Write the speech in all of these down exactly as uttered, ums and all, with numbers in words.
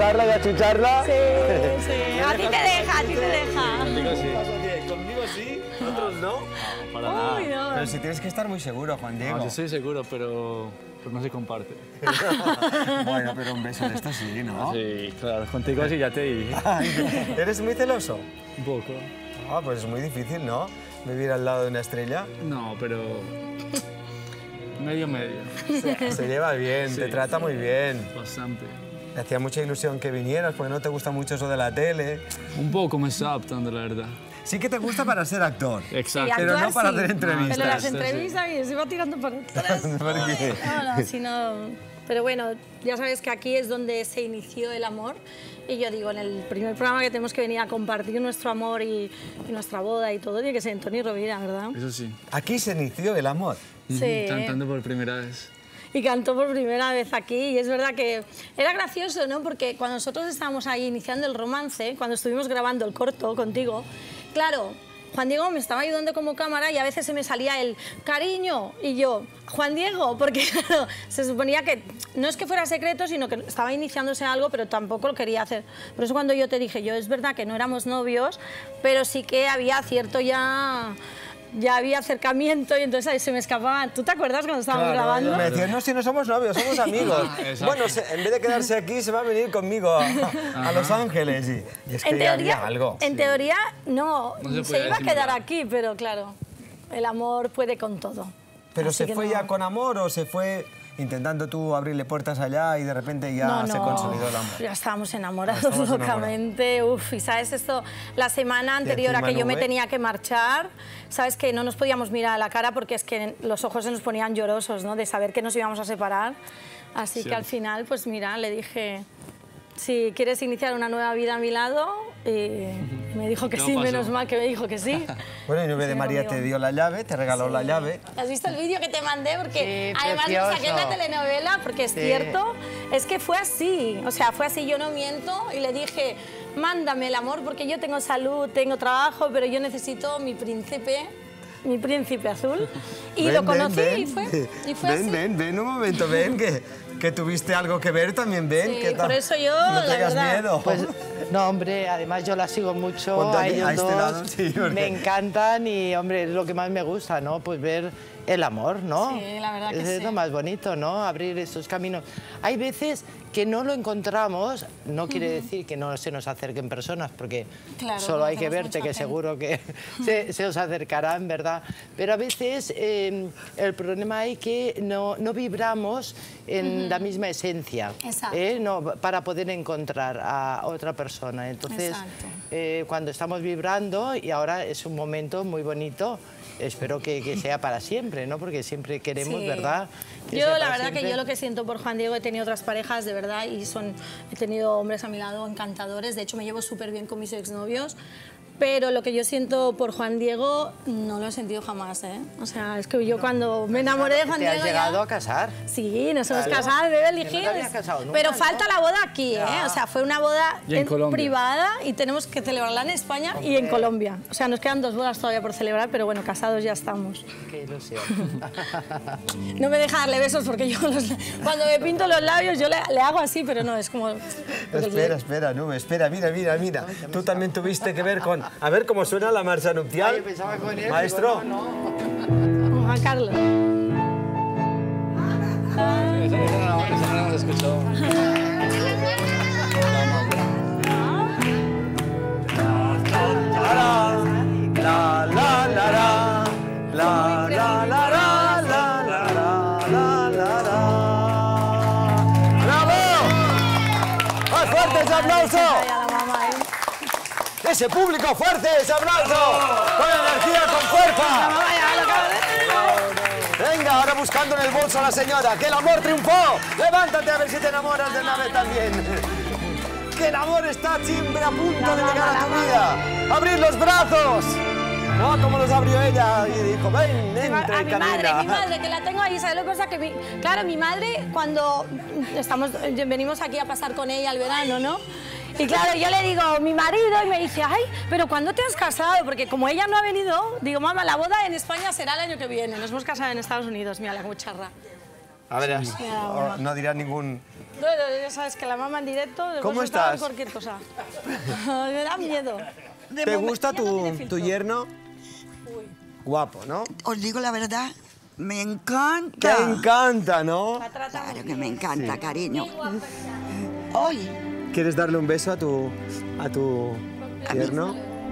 tocarla y achucharla. Sí, sí. A ti te deja, a ti te deja. Conmigo sí. Conmigo sí, otros no. No, para Uy, nada. no. Pero si tienes que estar muy seguro, Juan Diego. No, yo estoy seguro, pero pues no se comparte. Bueno, pero un beso de esto sí, ¿no? Sí, claro, contigo sí ya te dije. Ay, ¿eres muy celoso? Un poco. Ah, pues es muy difícil, ¿no? Vivir al lado de una estrella. No, pero medio medio. Se, se lleva bien, Sí. te trata muy bien. Bastante. Me hacía mucha ilusión que vinieras porque no te gusta mucho eso de la tele. Un poco me está adaptando, la verdad. Sí que te gusta para ser actor. Exacto. Pero no actuar, para sí. hacer entrevistas. Pero las Sí, sí. entrevistas y se va tirando para atrás. ¿Por qué? No, no, si no... Pero bueno, ya sabes que aquí es donde se inició el amor. Y yo digo, en el primer programa que tenemos que venir a compartir nuestro amor y, y nuestra boda y todo, tiene que ser en Toni Rovira, ¿verdad? Eso sí. Aquí se inició el amor. Sí. Cantando por primera vez. Y cantó por primera vez aquí y es verdad que era gracioso, ¿no? Porque cuando nosotros estábamos ahí iniciando el romance, cuando estuvimos grabando el corto contigo, claro, Juan Diego me estaba ayudando como cámara y a veces se me salía el cariño y yo, Juan Diego, porque claro, se suponía que no es que fuera secreto, sino que estaba iniciándose algo, pero tampoco lo quería hacer. Por eso cuando yo te dije, yo es verdad que no éramos novios, pero sí que había cierto ya... ya había acercamiento y entonces ahí se me escapaba. ¿Tú te acuerdas cuando estábamos Claro, grabando? me decían, no, si no somos novios, somos amigos. Exacto. Bueno, se- en vez de quedarse aquí, se va a venir conmigo a, a Los Ángeles. Y, y es que En ya teoría, había algo. en teoría no, No se se, puede iba a quedar disimular. aquí, pero claro, el amor puede con todo. ¿Pero Así se que fue no. ya con amor o se fue intentando tú abrirle puertas allá y de repente ya No, se no, consolidó el amor? ya estábamos enamorados Ah, estábamos locamente. Uf, y sabes esto, la semana anterior a encima que yo me nube. tenía que marchar, sabes que no nos podíamos mirar a la cara porque es que los ojos se nos ponían llorosos, ¿no? De saber que nos íbamos a separar. Así que al final, pues mira, le dije, si quieres iniciar una nueva vida a mi lado, y me dijo que No sí, pasó. menos mal que me dijo que sí. Bueno, y Nube de Sí, María conmigo. te dio la llave, te regaló la llave. ¿Has visto el vídeo que te mandé? Porque Sí, además lo saqué en la precioso. telenovela, porque es Sí. cierto, es que fue así, o sea, fue así, yo no miento, y le dije, mándame el amor, porque yo tengo salud, tengo trabajo, pero yo necesito mi príncipe, mi príncipe azul, y Ven, lo ven, conocí ven. y fue, y fue ven, así. ven, ven un momento, ven, que, que tuviste algo que ver también, ven. Sí, que por ta- eso yo, no la tengas verdad. miedo. Pues no, hombre, además yo la sigo mucho Ponte a aquí, ellos a este dos. lado, sí, porque- Me encantan y, hombre, es lo que más me gusta, ¿no? Pues ver el amor, ¿no? Sí, la verdad que es sí. lo más bonito, ¿no? Abrir esos caminos. Hay veces que no lo encontramos, no quiere decir que no se nos acerquen personas, porque Claro, solo hay que conocemos verte, mucha que gente. seguro que se, se os acercarán, ¿verdad? Pero a veces eh, el problema es que no, no vibramos en la misma esencia. Exacto. ¿eh? No, para poder encontrar a otra persona. Entonces, Exacto. eh, cuando estamos vibrando, y ahora es un momento muy bonito, espero que, que sea para siempre, ¿no? Porque siempre queremos, Sí. ¿verdad? Que Yo sea la para verdad que siempre. yo lo que siento por Juan Diego, he tenido otras parejas de verdad y son, he tenido hombres a mi lado encantadores, de hecho me llevo súper bien con mis exnovios, pero lo que yo siento por Juan Diego no lo he sentido jamás, ¿eh? O sea, es que yo cuando me enamoré de Juan ¿Te has Diego llegado ya... a casar? Sí, nos hemos Claro. casado, bebé Que no elegido. te habías casado nunca, Pero ¿no? falta la boda aquí, ¿eh? Ya. O sea, fue una boda Y en Colombia. privada y tenemos que celebrarla en España y en Colombia. O sea, nos quedan dos bodas todavía por celebrar, pero bueno, casados ya estamos. Qué ilusión. No me deja darle besos porque yo los- cuando me pinto los labios yo le, le hago así, pero no, es como... Espera, espera, Nube, espera, mira, mira, mira. Tú también tuviste que ver con... A ver cómo suena la marcha nupcial. Ay, yo pensaba con él, Maestro. digo, no, no. Juan Carlos. Esa, esa no, esa no la hemos escuchado. La, la, la, la, la, la, la, la, la, la, la, la, la, la. ¡Bravo! ¡Más fuerte ese aplauso! Ay, a la mamá, ¿eh? ¡Ese público fuerte, ese aplauso! ¡Con energía, con La fuerza! mamá ya lo acaba de- Venga, ahora buscando en el bolso a la señora. ¡Que el amor triunfó! ¡Levántate a ver si te enamoras de Nave también! ¡Que el amor está siempre a punto de llegar a tu vida! ¡Abrir los brazos! No, como los abrió ella y dijo, ven, A entra y mi madre, camina. mi madre, que la tengo ahí, ¿sabes lo que pasa? Que mi, claro, mi madre, cuando estamos, venimos aquí a pasar con ella el verano, ¿no? Y claro, yo le digo, mi marido, y me dice, ay, pero ¿cuándo te has casado? Porque como ella no ha venido, digo, mamá, la boda en España será el año que viene. Nos hemos casado en Estados Unidos, mira la cucharra. A ver, Mira, oh, no dirás ningún... Bueno, ya sabes que la mamá en directo... le ¿Cómo puedes soltar estás? cualquier cosa. Me da miedo. ¿Te gusta tu, tu yerno? Guapo, ¿no? Os digo la verdad, me encanta. Te encanta, ¿no? La trata muy Claro que bien. me encanta, cariño. Hoy, ¿Quieres darle un beso a tu, a tu A mí. yerno?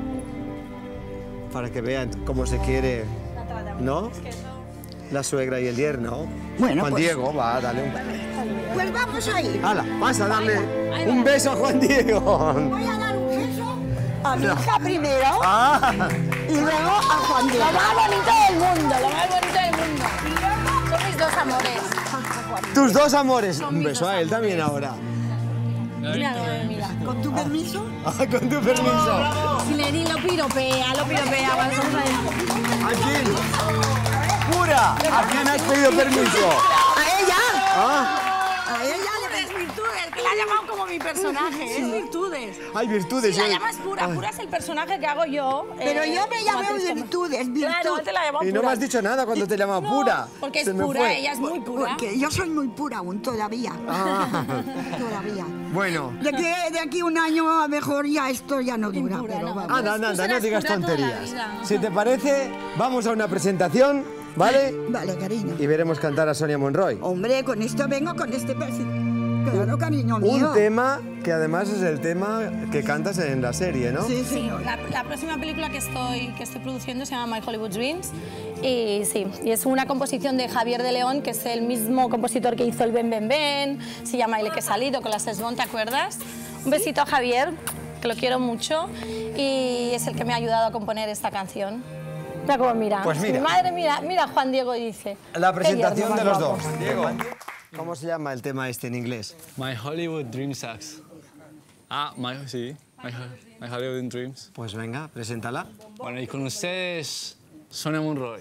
Para que vean cómo se quiere, La trata muy ¿no? bien. Es que eso... La suegra y el yerno. Bueno, Juan pues- Diego, va, dale un... pues vamos a ir. ¡Hala! Pasa, dale ahí va. un beso a Juan Diego. Voy a dar un beso a mi hija primero Ah, y luego a Juan Lo Diego. más bonito del mundo, lo más bonito del mundo. Son mis dos amores. tus dos amores. Un beso a él también ahora. Mira, mira. Con tu permiso. Ah, con tu permiso. Si le di lo piropea, lo piropea cuando estamos ahí. ¿A quién? ¡Pura! ¿A quién has pedido permiso? A ella. Ah, A ella le Es Virtudes, que la ha llamado como mi personaje, es Virtudes. hay virtudes. Si la ¿eh? llamas Pura, Pura es el personaje que hago yo. Pero eh, yo me como llamo actriz, como- Virtudes, Claro, Virtud. te la he llamado Y no Pura. me has dicho nada cuando te llamaba No, pura. porque es Se me pura, fue. ella es muy pura. Porque yo soy muy pura aún todavía. Ah. Todavía. Bueno. De que de aquí un año a lo mejor ya esto ya no dura, Impura, pero no. vamos. Anda, Pues anda, tú anda, no serás digas pura toda la tonterías. vida. Si te parece, vamos a una presentación, ¿vale? Vale, cariño. Y veremos cantar a Sonia Monroy. Hombre, con esto vengo, con este perfil. Claro, cariño mío. Un tema que además es el tema que cantas en la serie, ¿no? Sí, Sí, señor. la, la próxima película que estoy, que estoy produciendo se llama My Hollywood Dreams y sí, y es una composición de Javier de León, que es el mismo compositor que hizo el Ben Ben Ben, se llama El que he salido con las Esbón, ¿te acuerdas? Un besito a Javier, que lo quiero mucho y es el que me ha ayudado a componer esta canción. Mira cómo mira. Pues mira. Mi madre mira, mira Juan Diego y dice. La "Qué presentación yerno de más los guapo". dos. Diego, ¿cómo se llama el tema este en inglés? My Hollywood Dream Sucks. Ah, my, sí. My, Ho- my Hollywood Dreams. Pues venga, preséntala. Bueno, y con ustedes, Sonia Monroy.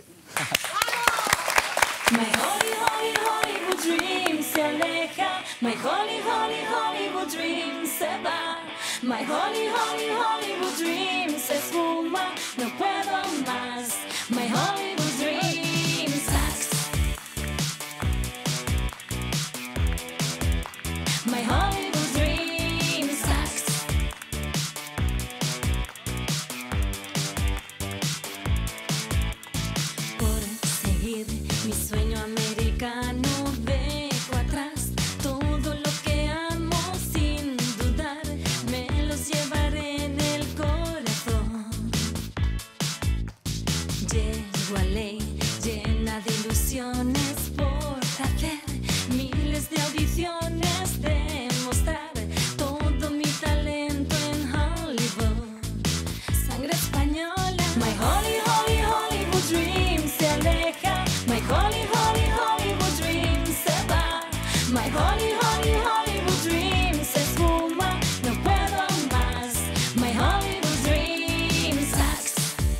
My Holly, Holly, Hollywood dream se aleja. My Holly, Holly, Hollywood dream se va. My Holly, Holly, Hollywood dream se esfuma. No puedo más. My Hollywood dream sucks. My Hollywood dream sucks. Por seguir mi sueño americano dejo atrás todo lo que amo sin dudar, me los llevaré en el corazón. Llego a ley llena de ilusiones por hacer miles de audiciones, demostrar todo mi talento en Hollywood. Sangre española. My Holly, Holly, Hollywood dream se aleja. My Holly, Holly, Hollywood dream se va. My Holly, Holly, Hollywood dream se esfuma. No puedo más. My Hollywood dream sucks.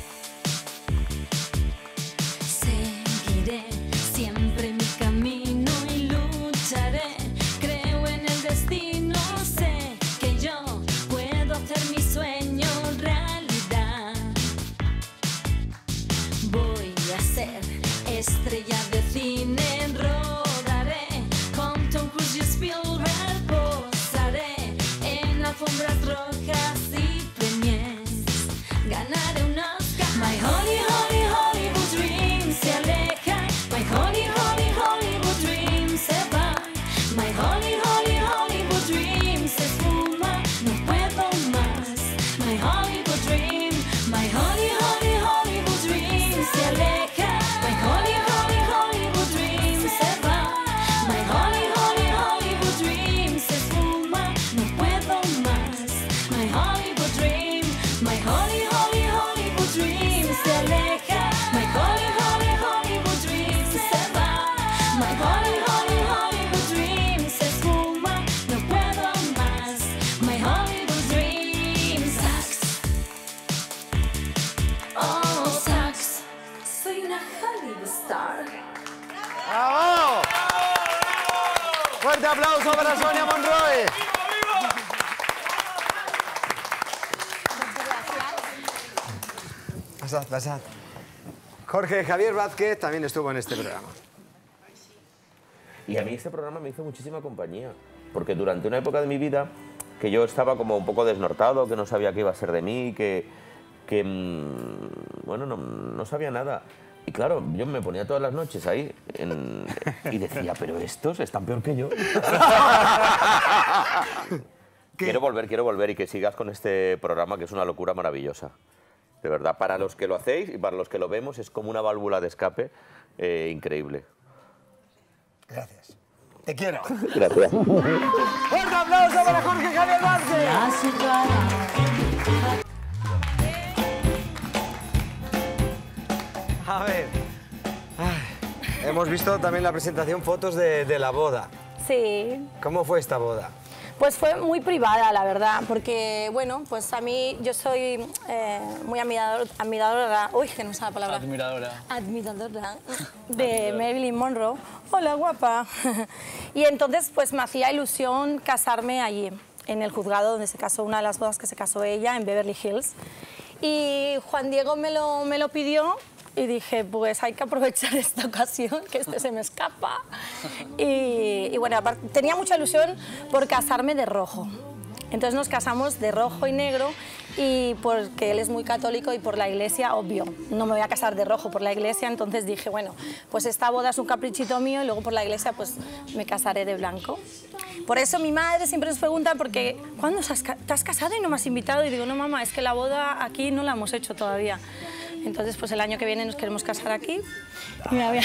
Seguiré siempre mi camino y lucharé. Creo en el destino, sé que yo puedo hacer mi sueño realidad. Voy a ser estrella de cine, rodaré con Tom Cruise y Spielberg, posaré en alfombras rojas y premiers, ganaré un Oscar. My Holly, Holly, Hollywood dream se aleja. My Holly, Holly, Hollywood dream se va. My Holly, Holly, Hollywood dream se esfuma. No puedo más. My Hollywood dream. My Holly, Holly, Hollywood dream se aleja. My Holly, Holly, Hollywood dream se va. My Holly, Holly, Hollywood dream se esfuma. No puedo más. My Hollywood dream. My Holly, Holly, Hollywood dream se aleja. My Holly, Holly, Hollywood dream se va. My Holly, Holly, Hollywood dream se esfuma. No puedo más. My Hollywood dream sucks. Oh, sucks. Soy una Hollywood star. ¡Bravo! Fuerte aplauso para Sonia Monroy. Pasad, pasad. Jorge Javier Vázquez también estuvo en este programa. Y a mí este programa me hizo muchísima compañía, porque durante una época de mi vida que yo estaba como un poco desnortado, que no sabía qué iba a ser de mí, que, que mmm, bueno, no, no sabía nada. Y claro, yo me ponía todas las noches ahí en, y decía, pero estos están peor que yo. Quiero volver, quiero volver y que sigas con este programa, que es una locura maravillosa. De verdad, para los que lo hacéis y para los que lo vemos, es como una válvula de escape eh, increíble. Gracias. Te quiero. Gracias. ¡Un aplauso para Jorge Javier Marce! A ver, ay, hemos visto también la presentación, fotos de, de la boda. Sí. ¿Cómo fue esta boda? Pues fue muy privada, la verdad, porque, bueno, pues a mí, yo soy eh, muy admirador, admiradora, uy, que no sé la palabra. Admiradora. Admiradora de Marilyn Monroe. Hola, guapa. Y entonces, pues me hacía ilusión casarme allí, en el juzgado donde se casó, una de las bodas que se casó ella, en Beverly Hills. Y Juan Diego me lo, me lo pidió. Y dije, pues hay que aprovechar esta ocasión, que este se me escapa. Y, y bueno, aparte, tenía mucha ilusión por casarme de rojo. Entonces nos casamos de rojo y negro, y porque él es muy católico y por la iglesia, obvio, no me voy a casar de rojo por la iglesia, entonces dije, bueno, pues esta boda es un caprichito mío y luego por la iglesia pues me casaré de blanco. Por eso mi madre siempre nos pregunta, porque ¿cuándo te has casado y no me has invitado? Y digo, no, mamá, es que la boda aquí no la hemos hecho todavía. Entonces, pues el año que viene nos queremos casar aquí. Y me había...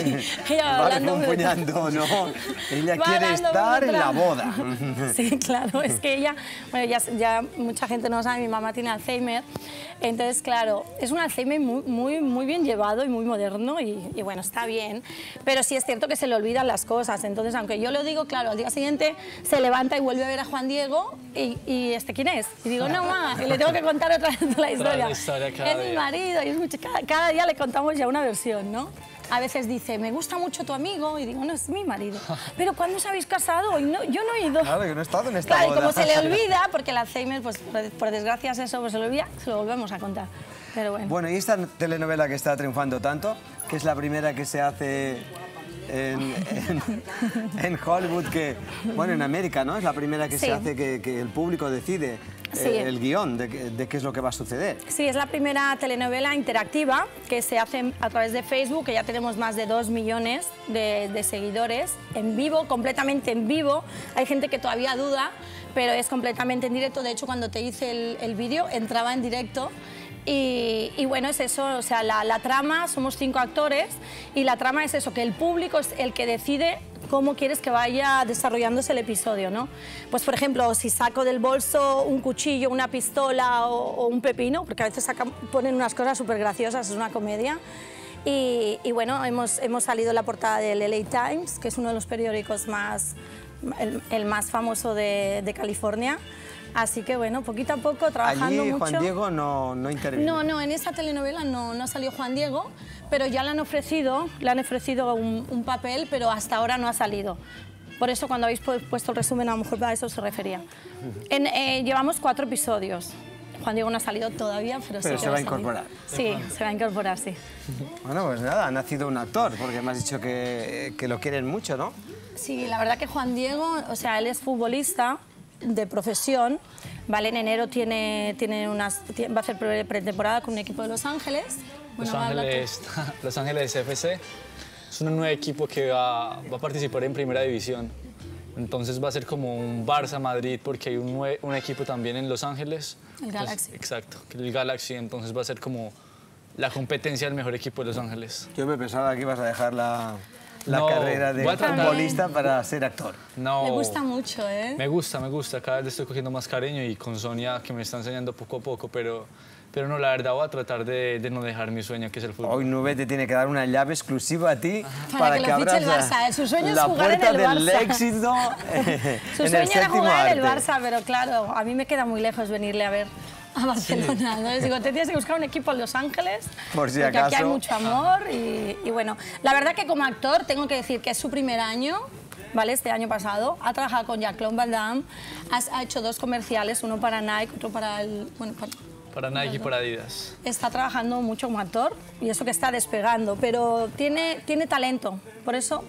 Vale, empuñando, ¿no? Ella quiere estar en la boda. Sí, claro, es que ella, bueno, ya, ya mucha gente no sabe, mi mamá tiene Alzheimer, entonces, claro, es un Alzheimer muy, muy, muy bien llevado y muy moderno, y, y bueno, está bien, pero sí es cierto que se le olvidan las cosas, entonces, aunque yo lo digo, claro, al día siguiente se levanta y vuelve a ver a Juan Diego, y, y ¿este quién es? Y digo, no, mamá, y le tengo que contar otra vez la historia. historia es mi marido, y es mucho, cada, cada día le contamos ya una versión, ¿no? A veces dice, me gusta mucho tu amigo, y digo, no, es mi marido. ¿Pero cuándo os habéis casado? Y no, yo no he ido. Claro, que no he estado en esta claro, boda. Y como se le olvida, porque el Alzheimer, pues por, por desgracia es eso, pues se le olvida, se lo volvemos a contar. Pero bueno. Bueno, y esta telenovela que está triunfando tanto, que es la primera que se hace en, en, en Hollywood, que, bueno, en América, ¿no? Es la primera que sí. se hace que, que el público decide sí. eh, el guión de, de qué es lo que va a suceder. Sí, es la primera telenovela interactiva que se hace a través de Facebook, que ya tenemos más de dos millones de, de seguidores, en vivo, completamente en vivo. Hay gente que todavía duda, pero es completamente en directo. De hecho, cuando te hice el, el vídeo, entraba en directo. Y, y bueno, es eso, o sea, la, la trama, somos cinco actores, y la trama es eso, que el público es el que decide cómo quieres que vaya desarrollándose el episodio, ¿no? Pues, por ejemplo, si saco del bolso un cuchillo, una pistola o, o un pepino, porque a veces sacan, ponen unas cosas súper graciosas, es una comedia. Y, y bueno, hemos, hemos salido en la portada del L A Times, que es uno de los periódicos más, el, el más famoso de, de California. Así que bueno, poquito a poco, trabajando Allí mucho. Juan Diego no, no interviene. No, no, en esa telenovela no, no salió Juan Diego, pero ya le han ofrecido, le han ofrecido un, un papel, pero hasta ahora no ha salido. Por eso cuando habéis puesto el resumen, a lo mejor para eso se refería. En, eh, llevamos cuatro episodios. Juan Diego no ha salido todavía, pero, pero sí se que va a salir. incorporar. Sí, se va a incorporar, sí. Bueno, pues nada, ha nacido un actor, porque me has dicho que, que lo quieren mucho, ¿no? Sí, la verdad que Juan Diego, o sea, él es futbolista de profesión, ¿vale? En enero tiene, tiene unas, va a hacer pretemporada con un equipo de Los Ángeles. Los, Bueno, Ángeles Los Ángeles F C es un nuevo equipo que va, va a participar en Primera División. Entonces va a ser como un Barça-Madrid, porque hay un, nue un equipo también en Los Ángeles. El Galaxy. Pues, exacto, el Galaxy. Entonces va a ser como la competencia del mejor equipo de Los Ángeles. Yo me pensaba que ibas a dejar la, la No, carrera de voy a tratar. futbolista para ser actor. No, Me gusta mucho, ¿eh? Me gusta, me gusta. Cada vez le estoy cogiendo más cariño, y con Sonia, que me está enseñando poco a poco, pero, pero no, la verdad voy a tratar de, de no dejar mi sueño, que es el fútbol. Hoy Nube te tiene que dar una llave exclusiva a ti Para para, que que, lo fiche abras el la, Barça, ¿eh? Su sueño es la jugar en puerta el del Barça. éxito eh, Su en sueño el era séptimo jugar en el arte. Barça, pero claro, a mí me queda muy lejos venirle a ver a Barcelona. Sí. Entonces digo, te tienes que buscar un equipo en Los Ángeles, por si porque acaso. Aquí hay mucho amor y, y bueno, la verdad que como actor tengo que decir que es su primer año, ¿vale? Este año pasado, ha trabajado con Jean-Claude Van Damme, ha, ha hecho dos comerciales, uno para Nike, otro para el... Bueno, para, Para Nike y para Adidas. Está trabajando mucho como actor y eso que está despegando, pero tiene, tiene talento. Por eso,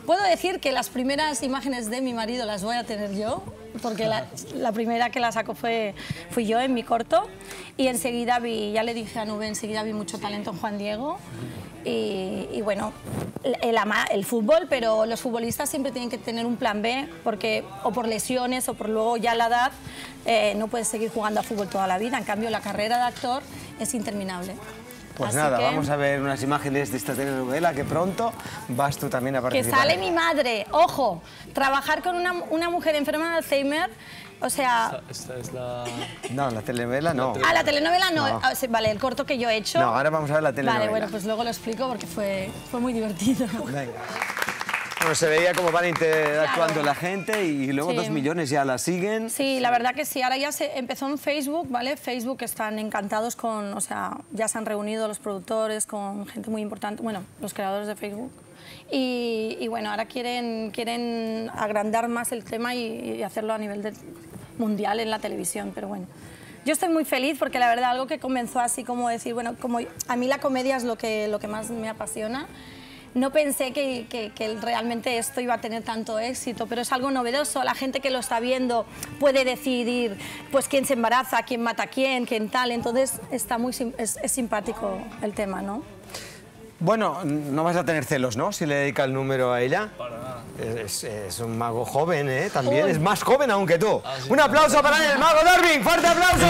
Puedo decir que las primeras imágenes de mi marido las voy a tener yo, porque la, la primera que la sacó fue, fui yo en mi corto, y enseguida vi, ya le dije a Nube, enseguida vi mucho talento en Juan Diego, y, y bueno, el, ama, el fútbol, pero los futbolistas siempre tienen que tener un plan B, porque o por lesiones o por luego ya la edad, eh, no puedes seguir jugando a fútbol toda la vida, en cambio la carrera de actor es interminable. Pues Así nada, que, vamos a ver unas imágenes de esta telenovela que pronto vas tú también a que participar. sale mi madre, ojo, trabajar con una, una mujer enferma de Alzheimer, o sea... Esta es la... No, la telenovela no. Ah, la telenovela no, No. Ah, sí, vale, el corto que yo he hecho... No, ahora vamos a ver la telenovela. Vale, bueno, pues luego lo explico porque fue, fue muy divertido. Venga. Bueno, se veía cómo van interactuando Claro. la gente y luego Sí. dos millones ya la siguen. Sí, la verdad que sí. Ahora ya se empezó en Facebook, ¿vale? Facebook están encantados con, o sea, ya se han reunido los productores con gente muy importante, bueno, los creadores de Facebook. Y, y bueno, ahora quieren, quieren agrandar más el tema y, y hacerlo a nivel de, mundial en la televisión, pero bueno. Yo estoy muy feliz porque la verdad algo que comenzó así como decir, bueno, como a mí la comedia es lo que, lo que más me apasiona. No pensé que, que, que realmente esto iba a tener tanto éxito, pero es algo novedoso. La gente que lo está viendo puede decidir pues, quién se embaraza, quién mata a quién, quién tal. Entonces está muy, sim- es, es simpático el tema, ¿no? Bueno, no vas a tener celos, ¿no? Si le dedica el número a ella. Para nada. Es, es un mago joven, ¿eh? También Uy. es más joven aún que tú. Ah, sí. Un aplauso para él, el mago Darwin. ¡Fuerte aplauso!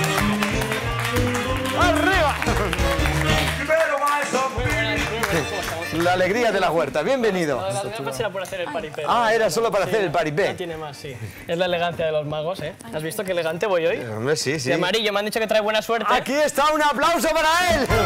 ¡Arriba! La alegría de la huerta. Bienvenido. La además era por hacer el paripé. Ah, era solo para Sí, hacer el no- paripé. No tiene más, sí. Es la elegancia de los magos, ¿eh? ¿Has visto qué elegante voy hoy? Hombre, sí, sí. De amarillo, me han dicho que trae buena suerte. Aquí está, un aplauso para él.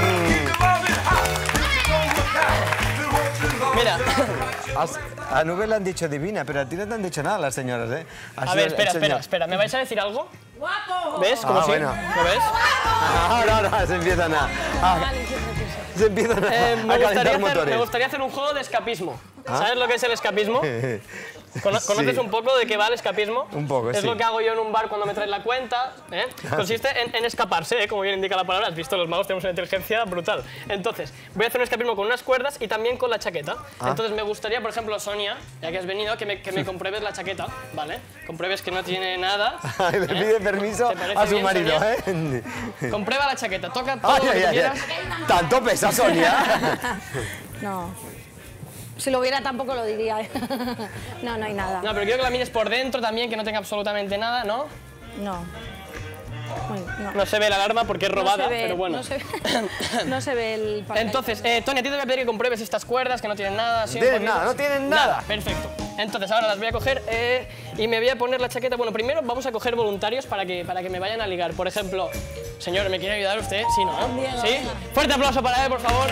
Mira, Has- A Nube le han dicho divina, pero a ti no te han dicho nada las señoras, ¿eh? Ha a sido ver, el espera, espera, señor. espera. ¿Me vais a decir algo? ¿Ves? ¿Cómo Ah, sí? bueno. ¿Lo ves? Ahora, ahora se empiezan a... a- se empiezan a, Eh, a me, gustaría calentar hacer, motores. me gustaría hacer un juego de escapismo. ¿Ah? ¿Sabes lo que es el escapismo? Cono- ¿Conoces Sí. un poco de qué va el escapismo? Un poco, Es sí. lo que hago yo en un bar cuando me traen la cuenta. ¿eh? Consiste en, en escaparse, ¿eh? Como bien indica la palabra. Has visto, los magos tenemos una inteligencia brutal. Entonces, voy a hacer un escapismo con unas cuerdas y también con la chaqueta. Ah. Entonces, me gustaría, por ejemplo, Sonia, ya que has venido, que me, que me compruebes la chaqueta, ¿vale? Compruebes que no tiene nada. Le ¿eh? pide permiso ¿Te parece a su bien, marido, Sonia? ¿eh? Comprueba la chaqueta, toca todo Ay, lo que ay, tú ay, quieras. ay. ¿Tanto pesa, Sonia? No. Si lo hubiera tampoco lo diría. ¿eh? No, no hay nada. No, pero quiero que la mires por dentro también, que no tenga absolutamente nada, ¿no? No. Bueno, no. No se ve la alarma porque es robada, No se ve, pero bueno. No se ve, no se ve el papel. Entonces, eh, Tony, a ti te voy a pedir que compruebes estas cuerdas que no tienen nada. así, No un tienen poquito. nada, no tienen nada. Perfecto. Entonces, ahora las voy a coger eh, y me voy a poner la chaqueta. Bueno, primero vamos a coger voluntarios para que, para que me vayan a ligar. Por ejemplo, señor, ¿me quiere ayudar usted? Sí, ¿no? Diego, ¿Sí? venga. Fuerte aplauso para él, por favor.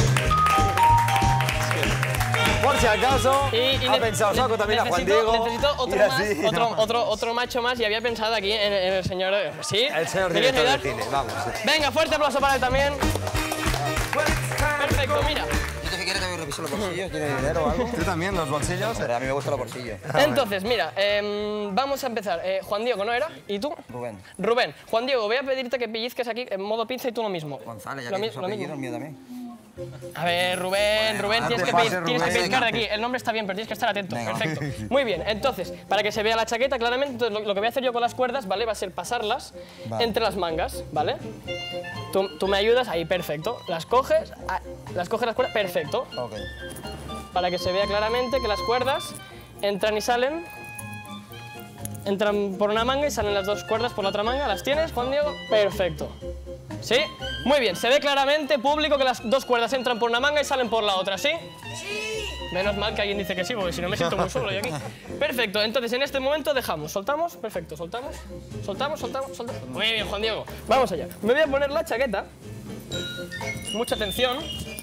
Por si acaso, Y, y ha ne- pensado, saco también a Juan necesito- Diego. Necesito y otro más, así, otro, no. otro, otro macho más y había pensado aquí en, en el señor... ¿Sí? El señor ¿Me quieres director de ayudar? cine, vamos. Venga, fuerte aplauso para él también. Perfecto, mira. Yo si quieres también reviso los bolsillos, ¿tienes dinero o algo? ¿Tú también, los bolsillos? Pero a mí me gustan los bolsillos. Entonces, mira, em, vamos a empezar. Eh, Juan Diego, ¿no era? ¿Y tú? Rubén. Rubén. Juan Diego, voy a pedirte que pellizques aquí en modo pinza y tú lo mismo. González, ya Lo que mi- es su lo apellido, mismo. el mío también. A ver, Rubén, Rubén, no tienes te que, pases, pedir- tienes que Rubén. pellizcar de aquí. El nombre está bien, pero tienes que estar atento. Venga. Perfecto. Muy bien, entonces, para que se vea la chaqueta claramente, entonces, lo, lo que voy a hacer yo con las cuerdas, ¿vale? Va a ser pasarlas Vale. entre las mangas, ¿vale? Tú, tú me ayudas, ahí, perfecto. Las coges, ah, las coges las cuerdas, perfecto. Ok. Para que se vea claramente que las cuerdas entran y salen. Entran por una manga y salen las dos cuerdas por la otra manga. ¿Las tienes, Juan Diego? Perfecto. ¿Sí? Muy bien, se ve claramente, público, que las dos cuerdas entran por una manga y salen por la otra, ¿sí? ¡Sí! Menos mal que alguien dice que sí, porque si no me siento muy solo yo aquí. Perfecto, entonces en este momento dejamos, soltamos, perfecto, soltamos, soltamos, soltamos, soltamos. Muy bien, Juan Diego, vamos allá. Me voy a poner la chaqueta, mucha atención.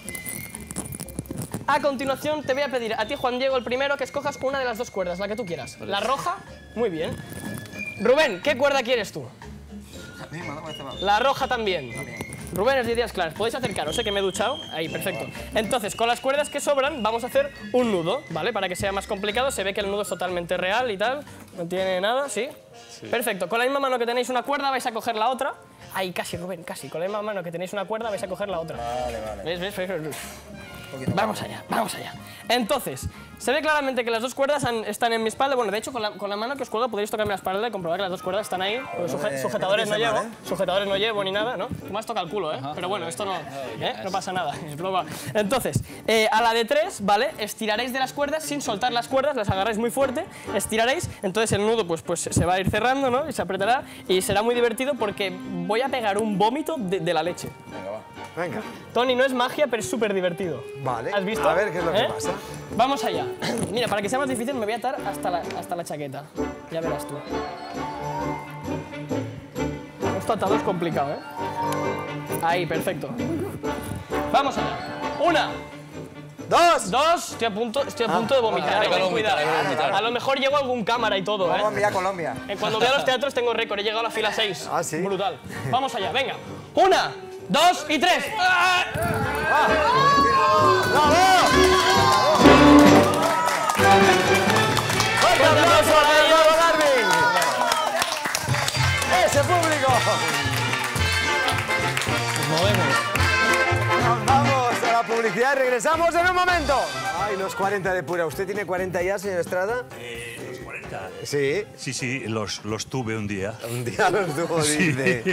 A continuación te voy a pedir a ti, Juan Diego, el primero, que escojas una de las dos cuerdas, la que tú quieras. La roja, muy bien. Rubén, ¿qué cuerda quieres tú? La roja también. Rubén es de ideas claras. Podéis acercaros, sé que me he duchado. Ahí, perfecto. Entonces, con las cuerdas que sobran, vamos a hacer un nudo, ¿vale? Para que sea más complicado. Se ve que el nudo es totalmente real y tal. No tiene nada, ¿sí? Perfecto. Con la misma mano que tenéis una cuerda, vais a coger la otra. Ahí, casi, Rubén, casi. Con la misma mano que tenéis una cuerda, vais a coger la otra. Vale, vale. ¿Ves, ves, ves, ves? Vamos allá, vamos allá. Entonces, se ve claramente que las dos cuerdas han- están en mi espalda. Bueno, de hecho, con la, con la mano que os cuelgo podéis tocarme la espalda y comprobar que las dos cuerdas están ahí. Porque suje- sujetadores no llevo, sujetadores no llevo ni nada, ¿no? Tú me has tocado el culo, ¿eh? Pero bueno, esto no, ¿eh? No pasa nada, es broma. Entonces, eh, a la de tres, ¿vale? Estiraréis de las cuerdas sin soltar las cuerdas, las agarráis muy fuerte, estiraréis, entonces el nudo pues, pues se va a ir cerrando, ¿no? Y se apretará y será muy divertido porque voy a pegar un vómito de, de la leche. Venga, va. Venga. Tony, no es magia, pero es súper divertido. Vale. ¿Has visto? A ver qué es lo que ¿Eh? pasa. Vamos allá. Mira, para que sea más difícil me voy a atar hasta la, hasta la chaqueta. Ya verás tú. Esto atado es complicado, ¿eh? Ahí, perfecto. Vamos allá. Una. Dos. Dos. Estoy a punto, estoy a punto de vomitar. Ah, eh, ten vomitar, cuidado. hay que vomitar. A lo mejor llego a algún cámara y todo, ¿eh? Colombia, Colombia. Eh, Cuando veo los teatros tengo récord. He llegado a la fila seis. Ah, ¿sí? Brutal. Vamos allá, venga. Una, dos y tres. ¡Ah! ¡Fuerte aplauso a Eduardo Garvin! ¡Ese público! Nos movemos. Nos vamos a la publicidad y regresamos en un momento. Ay, los cuarenta de pura. ¿Usted tiene cuarenta ya, señor Estrada? Eh, los cuarenta. Sí. Sí, sí, los, los tuve un día. Un día los tuvo, Sí. dice.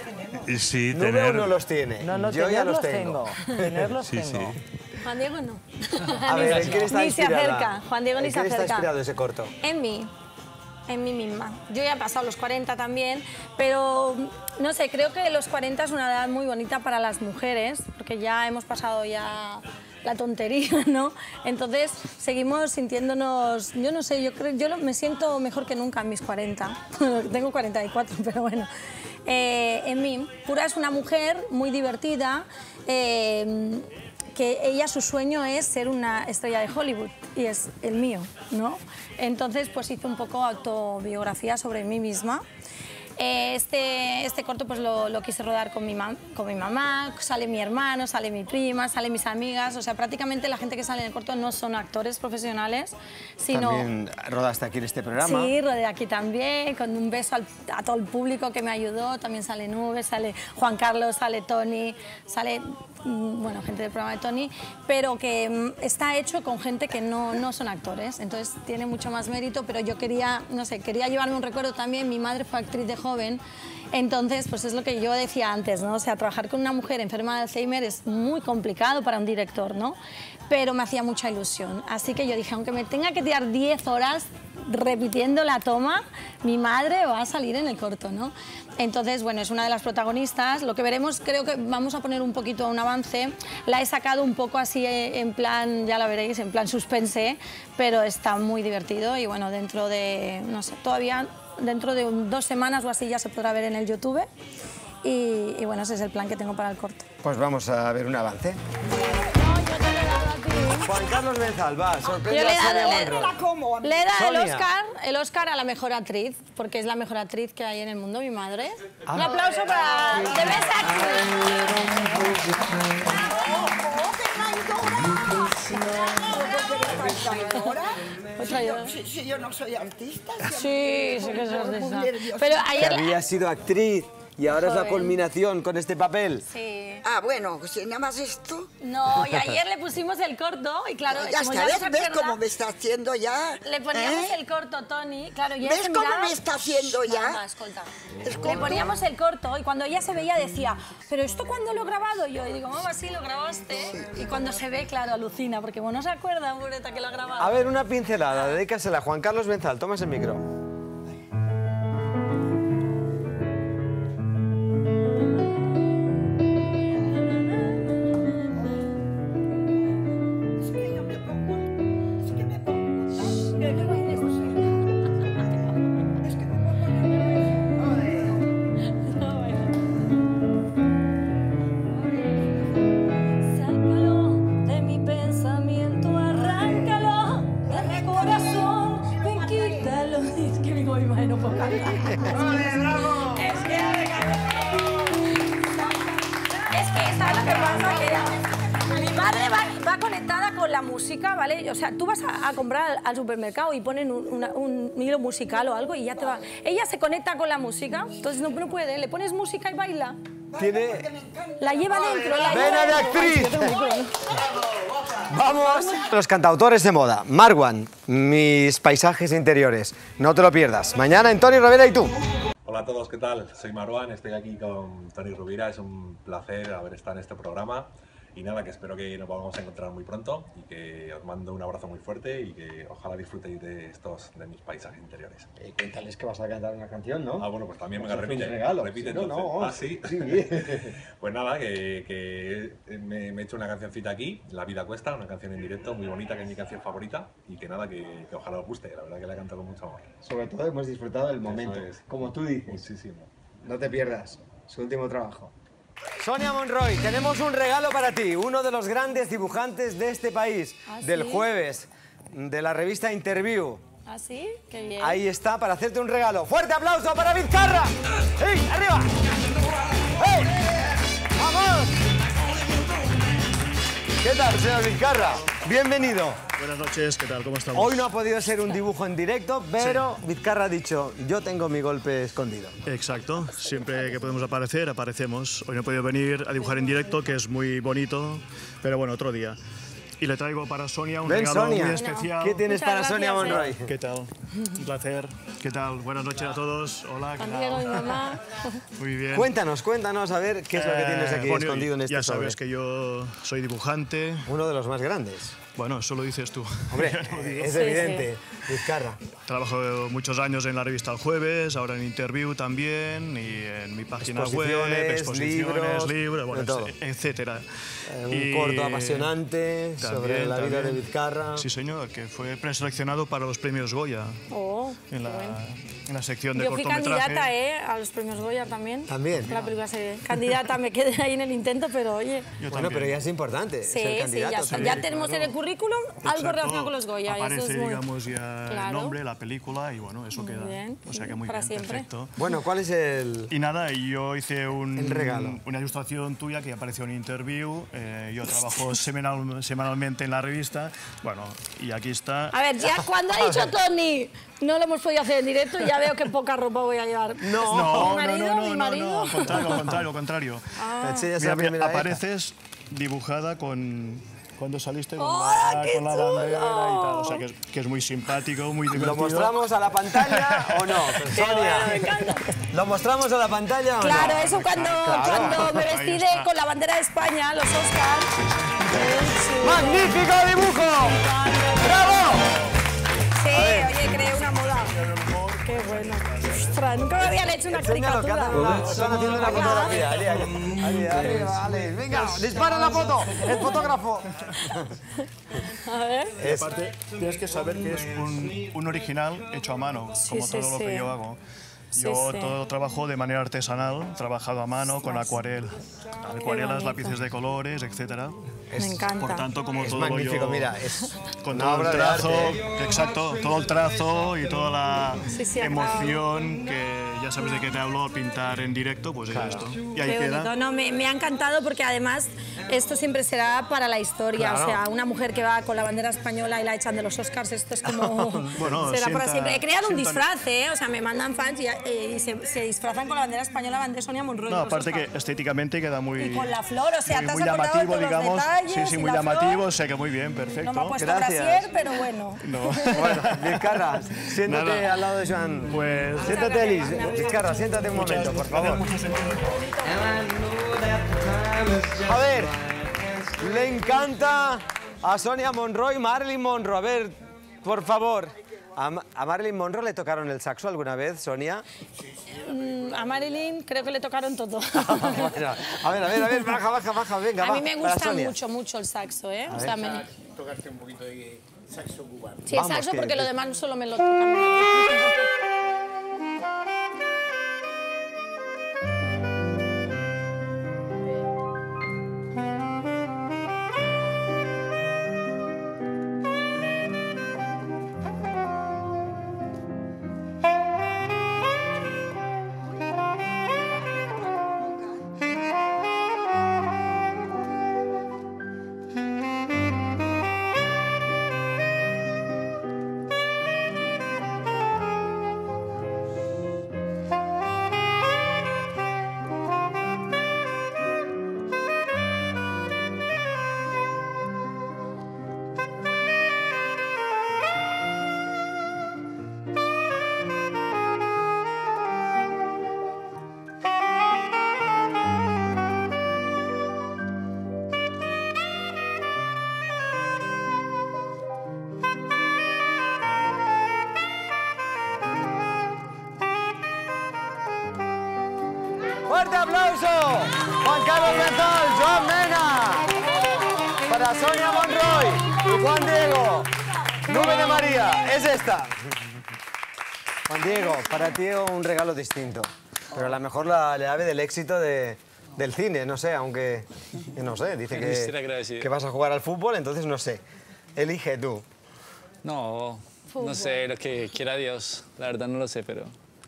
Sí, ¿No tener... veo no los tiene? No, no, Yo ya tenerlos los tengo. tengo. Tenerlos Sí, sí. tengo. Juan Diego no. A ver, ¿en qué está Ni se inspirada? acerca. Juan Diego ni ¿En se qué está acerca. inspirado ese corto? En mí, en mí misma. Yo ya he pasado los cuarenta también, pero no sé, creo que los cuarenta es una edad muy bonita para las mujeres, porque ya hemos pasado ya la tontería, ¿no? Entonces seguimos sintiéndonos, yo no sé, yo creo, yo lo- me siento mejor que nunca en mis cuarenta. Tengo cuarenta y cuatro, pero bueno. Eh, en mí, Pura es una mujer muy divertida. eh, que ella, su sueño es ser una estrella de Hollywood y es el mío, ¿no? Entonces, pues hice un poco autobiografía sobre mí misma. Eh, Este, este corto pues lo, lo quise rodar con mi, mam- con mi mamá, sale mi hermano, sale mi prima, sale mis amigas, o sea, prácticamente la gente que sale en el corto no son actores profesionales, sino... También rodaste aquí en este programa. Sí, rodé aquí también, con un beso al- a todo el público que me ayudó. También sale Nube, sale Juan Carlos, sale Tony, sale, mm, bueno, gente del programa de Tony, pero que mm, está hecho con gente que no, no son actores, entonces tiene mucho más mérito, pero yo quería, no sé, quería llevarme un recuerdo también. Mi madre fue actriz de joven, entonces pues es lo que yo decía antes, ¿no? O sea, trabajar con una mujer enferma de Alzheimer es muy complicado para un director, ¿no? Pero me hacía mucha ilusión, así que yo dije, aunque me tenga que tirar diez horas repitiendo la toma, mi madre va a salir en el corto, ¿no? Entonces, bueno, es una de las protagonistas. Lo que veremos, creo que vamos a poner un poquito un avance. La he sacado un poco así eh, en plan, ya la veréis, en plan suspense, pero está muy divertido y bueno, dentro de, no sé, todavía dentro de un- dos semanas o así ya se podrá ver en el YouTube. Y, y bueno, ese es el plan que tengo para el corto. Pues vamos a ver un avance. Juan Carlos Benzal, va, sorprende Yo le he a Sonia dado, Monroy. le, le he dado el Sonia. Oscar, el Oscar a la mejor actriz, porque es la mejor actriz que hay en el mundo, mi madre. Ah. Un aplauso para The Best Otra yo. Si, si yo no soy artista. Sí, sí que soy artista. Muy nerviosa. Pero Que ayer... había sido actriz y ahora es la Joven. culminación con este papel. Sí. Ah, bueno, si nada más esto. No, y ayer le pusimos el corto y claro, Ya como está, ya ¿ves, no se ves acuerda, cómo me está haciendo ya? le poníamos ¿Eh? el corto, Tony, claro, y ella ¿Ves se cómo miraba- me está haciendo ya? Mamá, escolta. ¿Es Le corto? poníamos el corto y cuando ella se veía decía, ¿pero esto cuándo lo he grabado yo? Y digo, mamá, sí, lo grabaste. Y cuando se ve, claro, alucina, porque bueno, no se acuerda, Bureta, que lo ha grabado. A ver, una pincelada, dedícasela a Juan Carlos Benzal, tomas el micro. Es que yo me pongo. Es que me pongo. Es que me pongo. Es que me Sácalo de mi pensamiento, arráncalo de mi corazón, ven, quítalo. Es que mi imagen no puedo cantar. Es que, es que, ¿sabes lo que pasa? Que mi madre va, va conectada con la música, ¿vale? O sea, tú vas a, a comprar al, al supermercado y ponen un, una- un hilo musical o algo y ya te va. Ella se conecta con la música, entonces no, no puede, le pones música y baila. Tiene La lleva dentro, la vena lleva de dentro. actriz. Ay, yo tengo un micro, ¿no? Vamos. Los cantautores de moda. Marwan, mis paisajes interiores. No te lo pierdas. Mañana en Toni Rovira y tú. Hola a todos, ¿qué tal? Soy Marwan, estoy aquí con Toni Rovira. Es un placer haber estado en este programa. Y nada, que espero que nos vamos a encontrar muy pronto y que os mando un abrazo muy fuerte y que ojalá disfrutéis de estos, de mis paisajes interiores. Eh, cuéntales que vas a cantar una canción, ¿no? Ah, bueno, pues también me Eso la es un repite. regalo. Repite Sí, no, entonces. no. Ah, sí. Sí. Pues nada, que, que me, me he hecho una cancioncita aquí, La vida cuesta, una canción en directo muy bonita, que es mi canción favorita y que nada, que, que ojalá os guste. La verdad que la he cantado con mucho amor. Sobre todo hemos disfrutado del momento, es. como tú dices. Muchísimo. No te pierdas su último trabajo. Sonia Monroy, tenemos un regalo para ti, uno de los grandes dibujantes de este país, ¿Ah, del sí? jueves, de la revista Interview. ¿Ah, sí? Qué bien. Ahí está, para hacerte un regalo. ¡Fuerte aplauso para Vizcarra! ¡Ey, arriba! ¡Ey! ¡Vamos! ¿Qué tal, señor Vizcarra? Bienvenido. Buenas noches, ¿qué tal? ¿Cómo estamos? Hoy no ha podido ser un dibujo en directo, pero sí. Vizcarra ha dicho, yo tengo mi golpe escondido. Exacto, siempre que podemos aparecer, aparecemos. Hoy no he podido venir a dibujar en directo, que es muy bonito, pero bueno, otro día. Y le traigo para Sonia un Ven, regalo Sonia. muy especial. ¿Qué tienes Muchas para Sonia gracias, Monroy? eh. ¿Qué tal? Un placer. ¿Qué tal? Buenas noches a todos. Hola, ¿qué Con tal? Diego y mamá. Muy bien. Cuéntanos, cuéntanos, a ver qué es lo que tienes aquí Eh, bueno, escondido en este Ya sobre. sabes que yo soy dibujante. Uno de los más grandes. Bueno, eso lo dices tú. Hombre, Yo no lo digo. es Sí, evidente, Vizcarra. Trabajo muchos años en la revista El Jueves, ahora en Interview también, y en mi página web, Exposiciones, exposiciones, libros, libros, bueno, de todo. etcétera. Un Y corto apasionante sobre también, la vida también. de Vizcarra. Sí, señor, que fue preseleccionado para los premios Goya Oh, en la, qué bueno. en la sección de Yo fui cortometraje. candidata eh, a los premios Goya también. También. La película se... Candidata, me quedé ahí en el intento, pero oye. Yo Bueno, también. pero ya es importante Sí, ser sí, candidato. ya, está. también. Ya tenemos en el currículum algo Exacto. relacionado con los Goya. y Aparece, eso es muy... digamos, ya Claro. el nombre, la película, y bueno, eso Muy queda. bien, O sea que sí, muy para bien, siempre. perfecto. Bueno, ¿cuál es el...? Y nada, yo hice un, El regalo. una ilustración tuya que apareció en Interview. Eh, yo trabajo semanal, semanalmente en la revista. Bueno, y aquí está. A ver, ya cuando ha dicho Tony, no lo hemos podido hacer en directo, ya veo que poca ropa voy a llevar. No, No, ¿Mi marido? no, no, ¿Mi no, marido? no, al contrario, al contrario, al contrario. Ah. Enséñasela Mira, mira, primero a ella. apareces dibujada con... Cuando saliste con, ¡Oh, la, qué con la chulo! bandera y tal. O sea, que es, que es muy simpático, muy divertido. ¿Lo mostramos a la pantalla o no? Sonia, Me encanta. ¿lo mostramos a la pantalla o no? Claro, eso cuando, Claro. cuando me Ahí vestí de- está. con la bandera de España, los Oscars. Qué chulo. ¡Magnífico dibujo! ¡Bravo! Sí, oye, creé una moda. Qué bueno. Ostras, nunca me habían hecho una Enséñalo, que caricatura. hacen una- están haciendo una fotografía. Ali, Ali, Ali, Ali, vale. Venga, dispara la foto. El fotógrafo. A ver. Y aparte, tienes que saber que es un, un original hecho a mano, Sí, como sí, todo lo sí. que yo hago. Sí, Yo sí. todo trabajo de manera artesanal, trabajado a mano, con acuarel. Acuarelas, bonito. lápices de colores, etcétera. Me encanta. Por tanto, como Es todo magnífico, yo, mira, es con una todo obra el de trazo, arte. exacto, todo el trazo y toda la Sí, sí, emoción que ya sabes de qué te hablo, pintar en directo, pues es esto. Y ahí Qué queda. bonito. No, me, me ha encantado porque además esto siempre será para la historia. Claro. O sea, una mujer que va con la bandera española y la echan de los Oscars, esto es como... Bueno, será para sienta- siempre. He creado un sienta- disfraz, ¿eh? O sea, me mandan fans y, eh, y se, se disfrazan con la bandera española, bandera Sonia Monroy. No, de los aparte que Oscars. estéticamente queda muy... Y con la flor, o sea, muy, te has muy acordado de llamativo, todos los digamos. detalles Sí, sí, y muy la llamativo, flor. o sea que muy bien, perfecto. No me ha puesto Gracias. brasier, pero bueno. No. Bueno, Vizcarra, siéntate Nada. al lado de Joan. Pues... Siéntate, Elis. Vizcarra, siéntate un momento, por favor. A ver, le encanta a Sonia Monroy, Marilyn Monroe. A ver, por favor. ¿A, Ma- a Marilyn Monroe le tocaron el saxo alguna vez, Sonia? Mm, A Marilyn creo que le tocaron todo. Bueno, a ver, a ver, a ver, baja, baja, baja, venga, A va, mí me para gusta Sonia. mucho, mucho el saxo, ¿eh? O ver. sea, me- Tocarte un poquito de saxo cubano. Sí, el Vamos, saxo que- porque lo demás solo me lo tocan. ¡Fuerte aplauso! Juan Carlos Benzal, Joan Mena. Para Sonia Monroy y Juan Diego. Nube de María, es esta. Juan Diego, para ti un regalo distinto. Pero a lo mejor la llave del éxito de, del cine, no sé, aunque... No sé, dice que, que vas a jugar al fútbol, entonces no sé. Elige tú. No, fútbol. No sé, lo que quiera Dios. La verdad no lo sé, pero...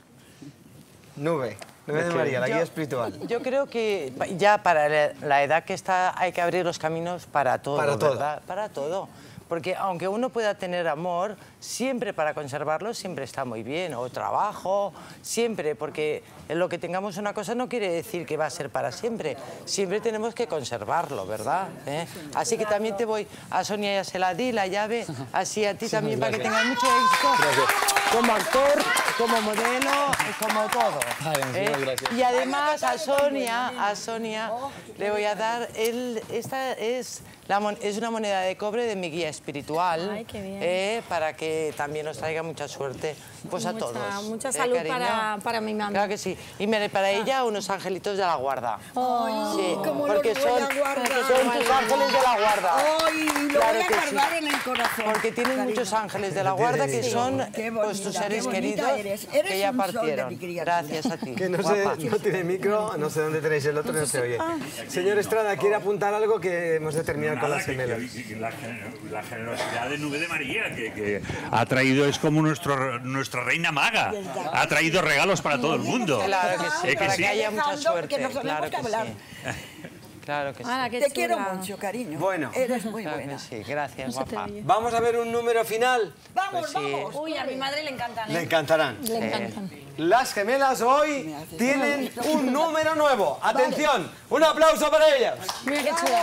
Nube. Nube de María, la guía espiritual. Yo creo que ya para la edad que está hay que abrir los caminos para todo, para todo. ¿verdad? Para todo. Porque aunque uno pueda tener amor, siempre para conservarlo siempre está muy bien, o trabajo, siempre, porque lo que tengamos una cosa no quiere decir que va a ser para siempre. Siempre tenemos que conservarlo, ¿verdad? ¿Eh? Así que también te voy, a Sonia ya se la di, la llave, así a ti también, para que tengas mucho éxito. Gracias. Como actor, como modelo, como todo. Ay, ¿eh? Gracias. Y además a Sonia, a Sonia le voy a dar, el, esta es, la, es una moneda de cobre de mi guía espiritual. Ay, qué bien. Eh, para que también nos traiga mucha suerte pues a mucha, todos. Mucha salud ¿eh, para, para mi mamá. Claro que sí. Y mire, para ella unos angelitos de la guarda. Oh, sí, cómo porque los voy son, a guardar. son tus ángeles de la guarda. Ay, lo Claro voy a que guardar sí. en el corazón. Porque tienen cariño. muchos ángeles de la guarda que Sí. son Qué pues, tus bonita, seres qué bonita queridos eres. Eres que ya un sol de partieron. mi criatura. Gracias a ti. Que no, guapa. se, no tiene micro, no sé dónde tenéis el otro, no se oye. Señor Estrada, ¿quiere apuntar algo que hemos de terminar con Nada, las que- gemelas? que- que la, gener- la generosidad de Nube de María, que, que ha traído, es como nuestro, nuestra reina maga. Ha traído regalos para todo el mundo. Claro que sí, ¿Eh que para sí? que haya mucha suerte. Que nos Claro tenemos que que hablar. sí. Claro que sí. Ahora, qué Te quiero chula. mucho, cariño. Bueno. Eres muy Claro que buena. sí, gracias, No se te guapa. oye. Vamos a ver un número final. Vamos, Pues sí. vamos. Uy, a mi madre le encantan, ¿eh? Le encantarán. Le encantan. Las gemelas hoy tienen un número nuevo. Atención, un aplauso para ellas. Mira qué chula.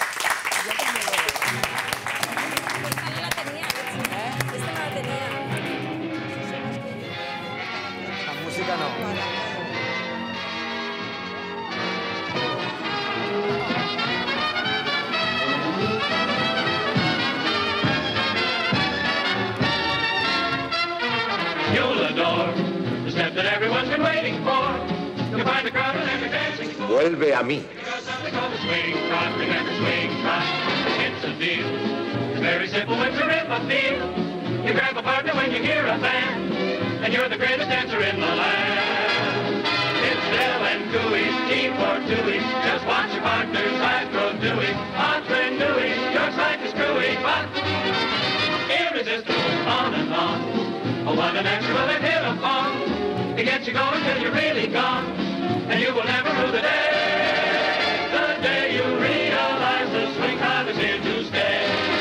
La música no. You'll adore the step that everyone's been waiting for. You'll find the crowd and every dancing floor. Vuelve a mí. Because something called the swing trot. Remember swing trot. It's a deal. It's very simple when the rhythm feel. You grab a partner when you hear a band, and you're the greatest dancer in the land. It's Del and Gooey's team for twoies. Just watch your partner's eyes grow dewy. Entre Newey, your sight is screwy, but irresistible. On and on. Oh, what an answer will it hit upon to get you going till you're really gone, and you will never rue the day, the day you realize the swing time is here to stay.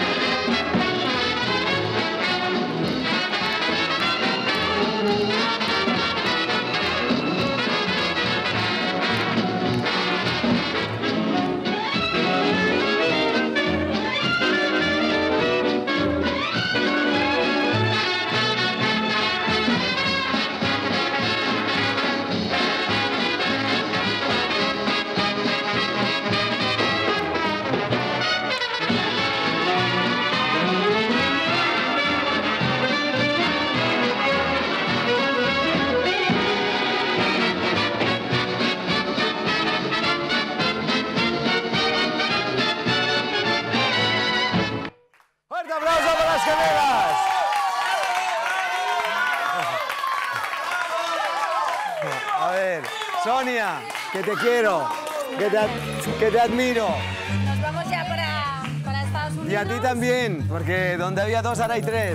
¡Fuerte aplauso para las gemelas! A ver, Sonia, que te quiero, que te, ad- que te admiro. Nos vamos ya para, para Estados Unidos. Y a ti también, porque donde había dos ahora hay tres.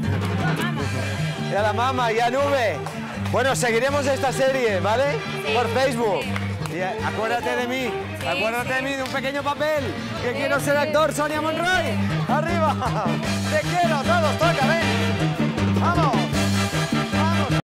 Y a la mamá, y a Nube. Bueno, seguiremos esta serie, ¿vale? Por Facebook. Y a- acuérdate de mí, acuérdate de mí, de un pequeño papel, que quiero ser actor, Sonia Monroy. ¡Arriba! ¡Te quiero a todos! ¡Toca, ven!